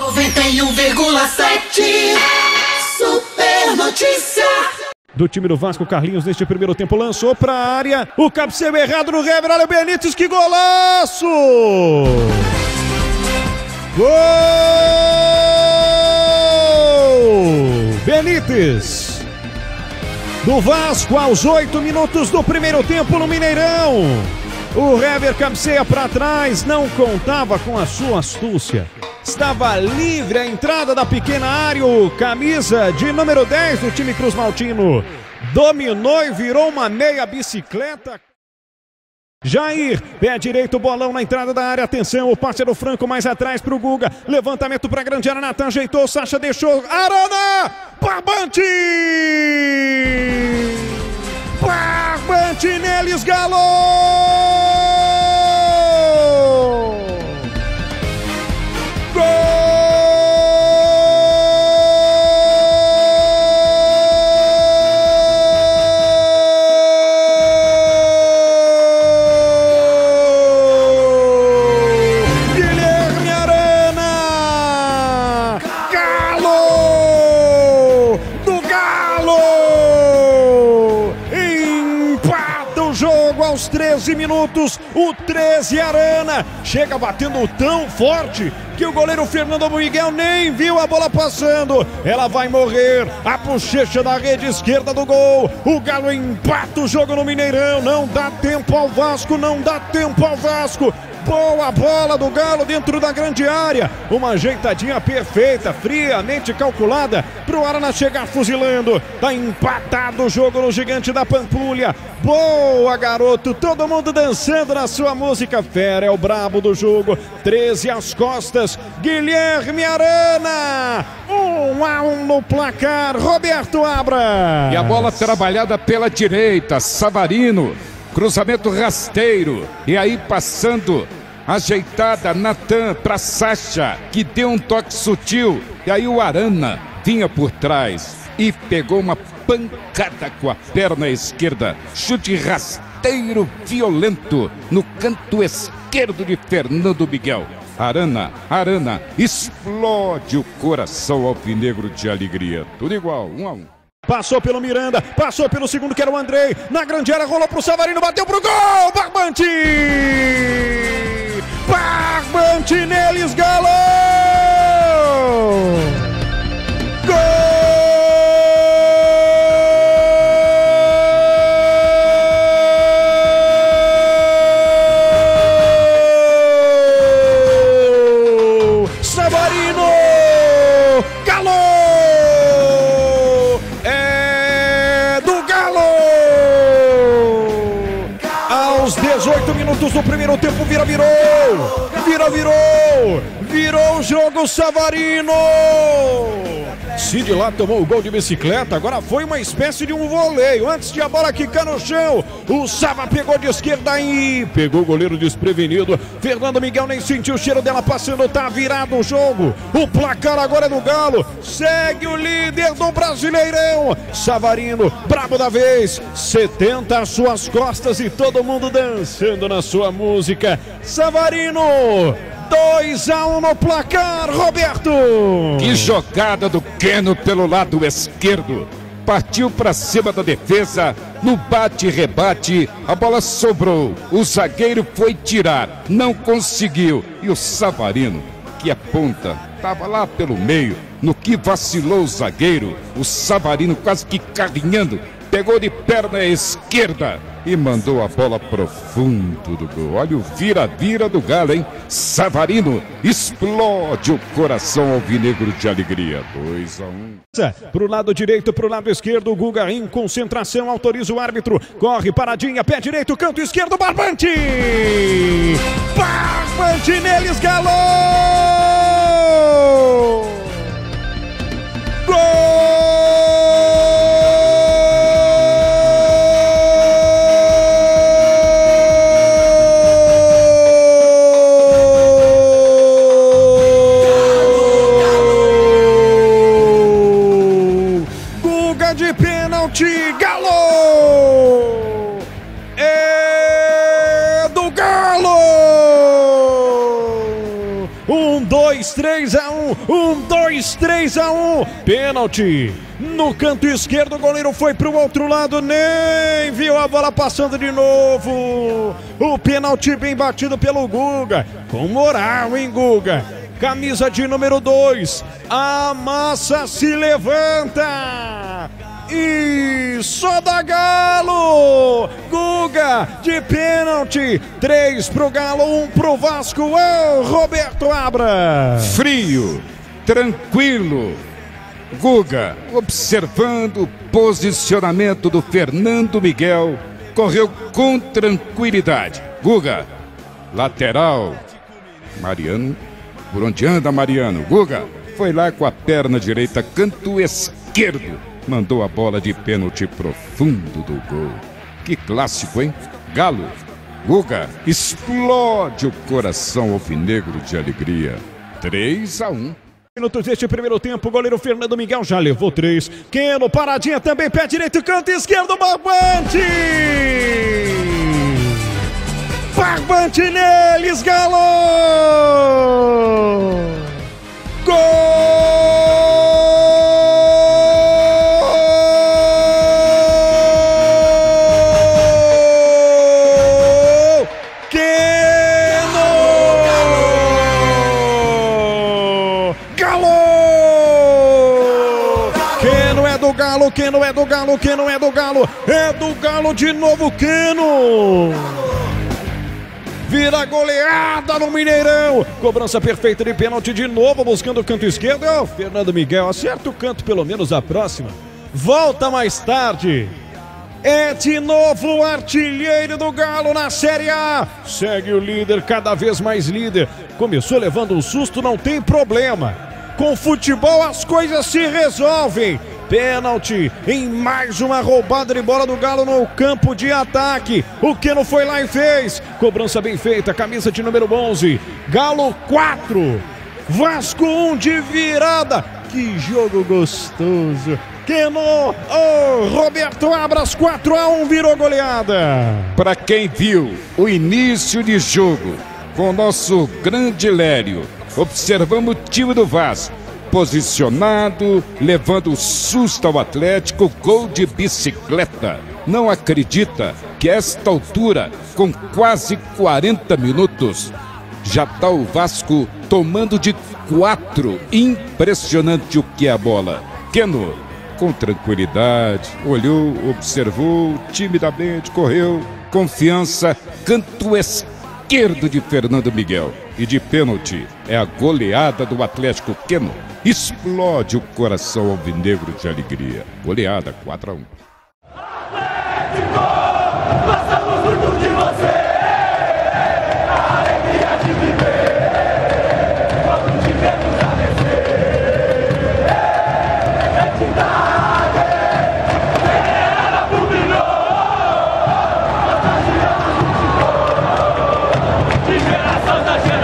91,7 Super Notícia. Do time do Vasco, Carlinhos neste primeiro tempo lançou para a área, o cabeceio errado no Hever, olha o Benítez, que golaço! Gol! Benítez do Vasco aos 8 minutos do primeiro tempo no Mineirão. O Hever cabeceia para trás, não contava com a sua astúcia. Estava livre a entrada da pequena área, o camisa de número 10 do time Cruz Maltino dominou e virou uma meia bicicleta. Jair, pé direito, bolão na entrada da área, atenção, o passe do Franco mais atrás para o Guga, levantamento para a grande área, Natan ajeitou, Sacha deixou, Arana, Barbante! Barbante neles, Galo! Aos 13 minutos, o 13 Arana chega batendo tão forte que o goleiro Fernando Miguel nem viu a bola passando. Ela vai morrer, a bochecha da rede esquerda do gol. O Galo empata o jogo no Mineirão. Não dá tempo ao Vasco, não dá tempo ao Vasco. Boa bola do Galo dentro da grande área. Uma ajeitadinha perfeita, friamente calculada para o Arana chegar fuzilando. Tá empatado o jogo no Gigante da Pampulha. Boa, garoto. Todo mundo dançando na sua música. Fera é o brabo do jogo. 13 às costas. Guilherme Arana. 1-1 no placar. Roberto Abra. E a bola trabalhada pela direita. Savarino. Cruzamento rasteiro, e aí passando, ajeitada, Natan para Sacha, que deu um toque sutil, e aí o Arana vinha por trás e pegou uma pancada com a perna esquerda, chute rasteiro violento no canto esquerdo de Fernando Miguel. Arana explode o coração alvinegro de alegria, tudo igual, 1-1. Passou pelo Miranda, passou pelo segundo que era o Andrei, na grande área, rolou pro Savarino, bateu pro gol, Barbante! Barbante neles, Galo! Gol! Savarino! Galo! Aos 18 minutos do primeiro tempo, virou o jogo, Savarino. Cid lá tomou o gol de bicicleta, agora foi uma espécie de um voleio, antes de a bola quicar no chão, o Sava pegou de esquerda e pegou o goleiro desprevenido, Fernando Miguel nem sentiu o cheiro dela passando, tá virado o jogo, o placar agora é do Galo, segue o líder do Brasileirão, Savarino, brabo da vez, 70 às suas costas e todo mundo dançando na sua música, Savarino, 2-1 no placar, Roberto! Que jogada do Keno pelo lado esquerdo. Partiu para cima da defesa, no bate-rebate, a bola sobrou. O zagueiro foi tirar, não conseguiu. E o Savarino, que é ponta, estava lá pelo meio. No que vacilou o zagueiro, o Savarino quase que caminhando, pegou de perna esquerda e mandou a bola pro fundo do gol. Olha o vira-vira do Galo, hein? Savarino explode o coração alvinegro de alegria. 2-1. Pro lado direito, pro lado esquerdo, o Guga em concentração, autoriza o árbitro. Corre, paradinha, pé direito, canto esquerdo, Barbante! Barbante neles, Galo! De pênalti, Galo! É do Galo! 1-2 2, 3 a 1, 2, 3 a 1, pênalti. No canto esquerdo, o goleiro foi para o outro lado, nem viu a bola passando de novo. O pênalti bem batido pelo Guga, com moral, hein, Guga? Camisa de número 2, a massa se levanta e só dá Galo. Guga de pênalti, 3 pro Galo, 1 pro Vasco. Oh, Roberto Abra. Frio, tranquilo. Guga, observando o posicionamento do Fernando Miguel, correu com tranquilidade. Guga, lateral. Mariano, por onde anda Mariano? Guga foi lá com a perna direita, canto esquerdo, mandou a bola de pênalti pro fundo do gol. Que clássico, hein? Galo. Guga explode o coração alvinegro de alegria. 3 a 1. Minutos deste primeiro tempo, o goleiro Fernando Miguel já levou 3. Keno, paradinha também, pé direito, canto esquerdo, Barbante! Barbante neles, Galo! Gol! Keno é do Galo, Keno é do Galo, é do Galo de novo, Keno! Vira goleada no Mineirão, cobrança perfeita de pênalti de novo, buscando o canto esquerdo. É o Fernando Miguel, acerta o canto pelo menos a próxima, volta mais tarde. É de novo o artilheiro do Galo na Série A, segue o líder, cada vez mais líder. Começou levando um susto, não tem problema, com futebol as coisas se resolvem. Pênalti em mais uma roubada de bola do Galo no campo de ataque. O Keno foi lá e fez. Cobrança bem feita, camisa de número 11. Galo 4, Vasco 1 de virada. Que jogo gostoso. Keno, oh, Roberto Abras, 4 a 1, virou goleada. Para quem viu o início de jogo com o nosso grande Lério, observamos o time do Vasco posicionado, levando susto ao Atlético, gol de bicicleta. Não acredita que a esta altura, com quase 40 minutos, já está o Vasco tomando de 4. Impressionante o que é a bola. Keno, com tranquilidade, olhou, observou, timidamente, correu, confiança, canto esquerdo de Fernando Miguel. E de pênalti é a goleada do Atlético. Keno explode o coração alvinegro de alegria. Goleada 4 a 1. Atlético, gostamos muito de você. A alegria de viver, quando te vemos a descer. Entidade, era pro milhão. Nós tiramos o futebol de geração da geração.